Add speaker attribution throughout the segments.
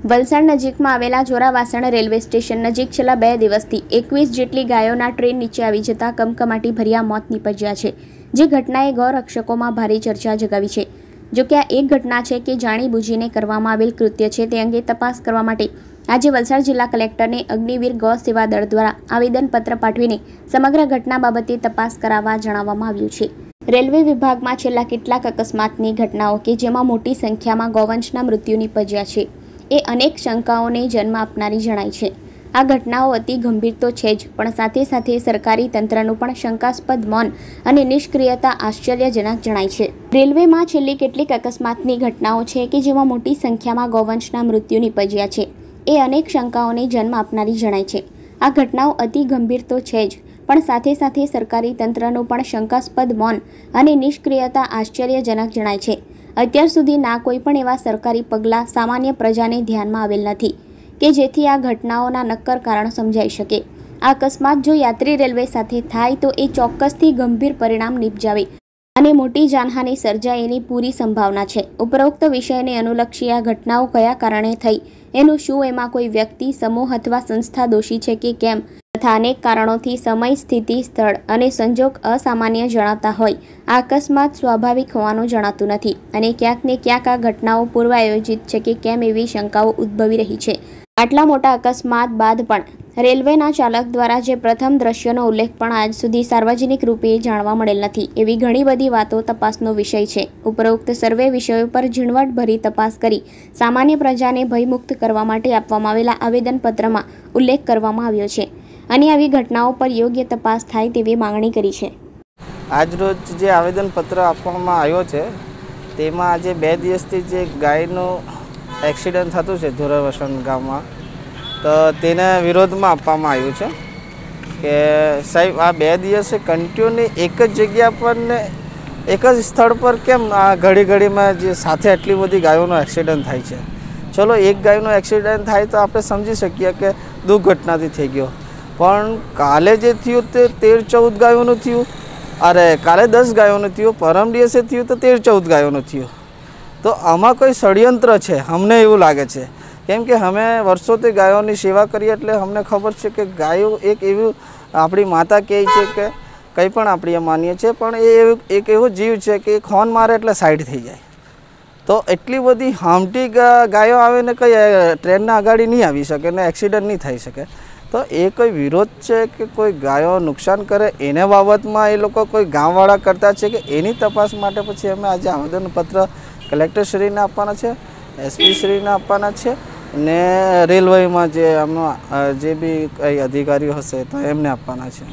Speaker 1: વલસાડ નજીકમાં આવેલા જોરાવાસણ railway station નજીક છેલ્લા 2 દિવસથી 21 જેટલી ગાયોના ટ્રેન નીચે આવી જતા કમકમાટી ભર્યા મોત નીપજ્યા છે, જે ઘટનાએ ગૌરક્ષકોમાં ભારે ચર્ચા જગાવી છે। જો કે આ એક ઘટના છે કે જાણીબૂજીને કરવામાં આવેલ કૃત્ય છે તે અંગે તપાસ કરવા માટે આજે વલસાડ જિલ્લા કલેક્ટરને અગ્નિવીર ગૌ સેવા દળ દ્વારા આવેદનપત્ર પાઠવીને સમગ્ર ઘટના બાબતે તપાસ કરાવવા જણાવવામાં આવ્યું છે। રેલવે વિભાગમાં છેલ્લા કેટલાક અકસ્માતની ઘટનાઓ કે જેમાં મોટી સંખ્યામાં ગૌવંશના મૃત્યુ નીપજ્યા છે એ અનેક શંકાઓને જન્મ આપનારી જણાય છે। આ ઘટનાઓ અતિ ગંભીર તો છે જ, પણ સાથે સાથે સરકારી તંત્રનું પણ શંકાસ્પદ મૌન અને નિષ્ક્રિયતા આશ્ચર્યજનક જણાય છે। રેલવેમાં છેલ્લી કેટલીક અકસ્માતની ઘટનાઓ છે કે જેમાં મોટી સંખ્યામાં ગૌવંશના મૃત્યુ નીપજ્યા છે એ અનેક શંકાઓને જન્મ આપનારી જણાય છે। આ ઘટનાઓ અતિ ગંભીર તો છે જ, પણ સાથે સાથે સરકારી તંત્રનું પણ શંકાસ્પદ મૌન અને નિષ્ક્રિયતા આશ્ચર્યજનક જણાય છે। અત્યાર સુધી ના કોઈ પણ એવા સરકારી પગલાં સામાન્ય પ્રજાને ધ્યાનમાં આવેલ નથી કે જેથી આ ઘટનાઓના નક્કર કારણ સમજાઈ શકે। આ અકસ્માત જો યાત્રી રેલવે સાથે થાય તો એ ચોક્કસથી ગંભીર પરિણામ નિપજાવે અને મોટી જાનહાનિ સર્જાય એની પૂરી સંભાવના છે। ઉપરોક્ત વિષયને અનુલક્ષી આ ઘટનાઓ કયા કારણે થઈ એનું શું એમાં કોઈ વ્યક્તિ, સમૂહ અથવા સંસ્થા દોષી છે કે કેમ તથા અનેક કારણોથી સમય, સ્થિતિ, સ્થળ અને સંજોગ અસામાન્ય જણાતા હોય આ અકસ્માત સ્વાભાવિક હોવાનું જણાતું નથી અને ક્યાંક ને ક્યાંક આ ઘટનાઓ પૂર્વ આયોજિત છે કે કેમ એવી શંકાઓ ઉદ્ભવી રહી છે। આટલા મોટા અકસ્માત બાદ પણ રેલવેના ચાલક દ્વારા જે પ્રથમ દ્રશ્યનો ઉલ્લેખ પણ આજ સુધી સાર્વજનિક રૂપે જાણવા મળેલ નથી એવી ઘણી બધી વાતો તપાસનો વિષય છે। ઉપરોક્ત સર્વે વિષયો પર ઝીણવટભરી તપાસ કરી સામાન્ય પ્રજાને ભયમુક્ત કરવા માટે આપવામાં આવેલા આવેદનપત્રમાં ઉલ્લેખ કરવામાં આવ્યો છે અને આવી ઘટનાઓ પર યોગ્ય તપાસ થાય તેવી માંગણી કરી છે।
Speaker 2: આજરોજ જે આવેદનપત્ર આપવામાં આવ્યો છે તેમાં આજે 2 દિવસથી જે ગાયનું એક્સિડન્ટ થતું છે જોરાવાસણ ગામમાં, તો તેના વિરોધમાં આપવામાં આવ્યું છે કે સાહેબ આ 2 દિવસે કન્ટિન્યુ એક જ જગ્યા પર ને એક જ સ્થળ પર કેમ આ ઘડીમાં જે સાથે આટલી બધી ગાયોનો એક્સિડન્ટ થાય છે। ચલો એક ગાયનો એક્સિડન્ટ થાય તો આપણે સમજી શકીએ કે દુર્ઘટનાથી થઈ ગયો, પણ કાલે જે થયું તે 13-14 ગાયોનું થયું, અરે કાલે 10 ગાયોનું થયું, પરમ દિવસે થયું તો 13-14 ગાયોનું થયું। તો આમાં કોઈ ષડયંત્ર છે અમને એવું લાગે છે, કેમ કે અમે વર્ષોથી ગાયોની સેવા કરીએ એટલે અમને ખબર છે કે ગાયો એક એવું આપણી માતા કહે છે કે કંઈ પણ આપણે માનીએ છીએ, પણ એ એક એવો જીવ છે કે ખોન મારે એટલે સાઈડ થઈ જાય। તો એટલી બધી હામટી ગાયો આવે ને કંઈ ટ્રેનના આગળ નહીં આવી શકે ને એક્સિડન્ટ નહીં થઈ શકે। તો એ કોઈ વિરોધ છે કે કોઈ ગાયો નુકસાન કરે એને બાબતમાં એ લોકો કોઈ ગામવાળા કરતા છે કે એની તપાસ માટે પછી અમે આજે આવેદનપત્ર કલેક્ટરશ્રીને આપવાના છે, એસપીશ્રીને આપવાના છે ને રેલવેમાં જે એમનો જે બી કંઈ અધિકારીઓ હશે તો એમને આપવાના છે।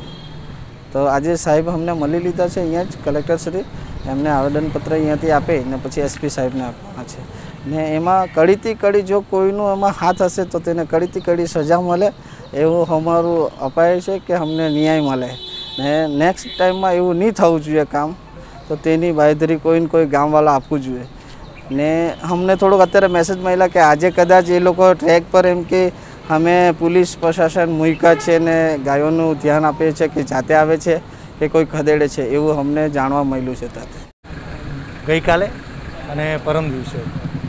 Speaker 2: તો આજે સાહેબ અમને મળી લીધા છે અહીંયા જ કલેક્ટરશ્રી, એમને આવેદનપત્ર અહીંયાથી આપે ને પછી એસપી સાહેબને આપવાના છે ને એમાં કડીથી કડી જો કોઈનું એમાં હાથ હશે તો તેને કડીથી કડી સજા મળે એવું અમારું અપાય છે કે અમને ન્યાય મળે ને નેક્સ્ટ ટાઈમમાં એવું નહીં થવું જોઈએ કામ, તો તેની બાંયધરી કોઈને કોઈ ગામવાળા આપવું જોઈએ। ને અમને થોડુંક અત્યારે મેસેજ મળ્યા કે આજે કદાચ એ લોકો ટ્રેક પર એમ કે અમે પોલીસ પ્રશાસન મૂક્યા છે ને ગાયોનું ધ્યાન આપે છે કે જાતે આવે છે કે કોઈ ખદેડે છે એવું અમને જાણવા મળ્યું છે। તાતે
Speaker 3: ગઈકાલે અને પરમ દિવસે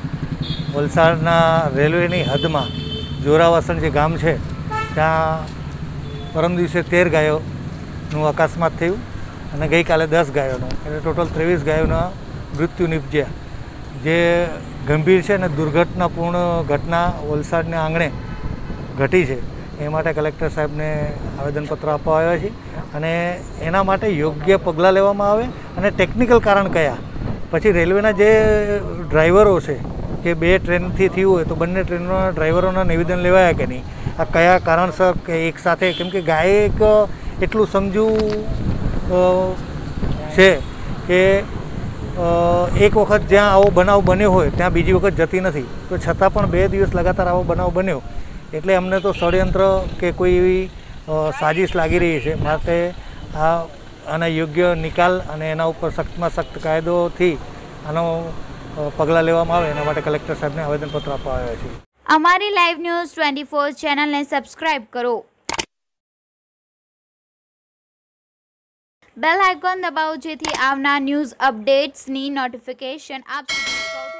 Speaker 3: વલસાડના રેલવેની હદમાં જોરાવાસણ જે ગામ છે ત્યાં પરમ દિવસે 13 ગાયોનું અકસ્માત થયું અને ગઈકાલે 10 ગાયોનું, એટલે ટોટલ 23 ગાયોના મૃત્યુ નીપજ્યા, જે ગંભીર છે અને દુર્ઘટનાપૂર્ણ ઘટના વલસાડના આંગણે ઘટી છે। એ માટે કલેક્ટર સાહેબને આવેદનપત્ર આપવા આવ્યા છે અને એના માટે યોગ્ય પગલાં લેવામાં આવે અને ટેકનિકલ કારણ કયા, પછી રેલવેના જે ડ્રાઈવરો છે કે 2 ટ્રેનથી થયું હોય તો બંને ટ્રેનના ડ્રાઈવરોના નિવેદન લેવાયા કે નહીં, આ કયા કારણસર કે એક સાથે, કેમ કે ગાય એક એટલું સમજવું છે કે એક વખત જ્યાં આવો બનાવ બન્યો હોય ત્યાં બીજી વખત જતી નથી, તો છતાં પણ 2 દિવસ લગાતાર આવો બનાવ બન્યો એટલે અમને તો ષડયંત્ર કે કોઈ એવી સાજિશ લાગી રહી છે। માટે આના યોગ્ય નિકાલ અને એના ઉપર સખ્તમાં સખ્ત કાયદોથી આનો પગલાં લેવામાં આવે એના માટે કલેક્ટર સાહેબને આવેદનપત્ર આપવા આવ્યા છે।
Speaker 4: અમારી લાઈવ ન્યૂઝ 24 ચેનલને સબસ્ક્રાઇબ કરો, બેલ આઇકોન દબાવો જેથી આવનાર ન્યૂઝ અપડેટ્સની નોટિફિકેશન આપ સુધી